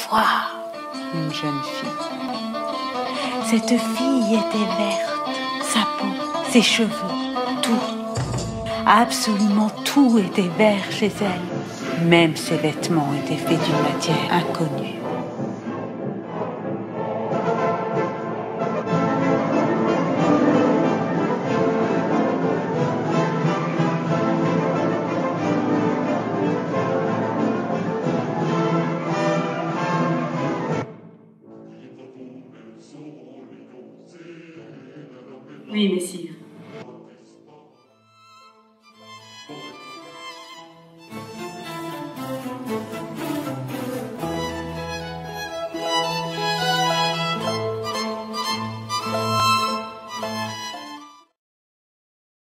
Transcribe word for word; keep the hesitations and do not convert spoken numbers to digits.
voir une jeune fille. Cette fille était verte, sa peau, ses cheveux, tout. Absolument tout était vert chez elle. Même ses vêtements étaient faits d'une matière inconnue. Oui, mais si.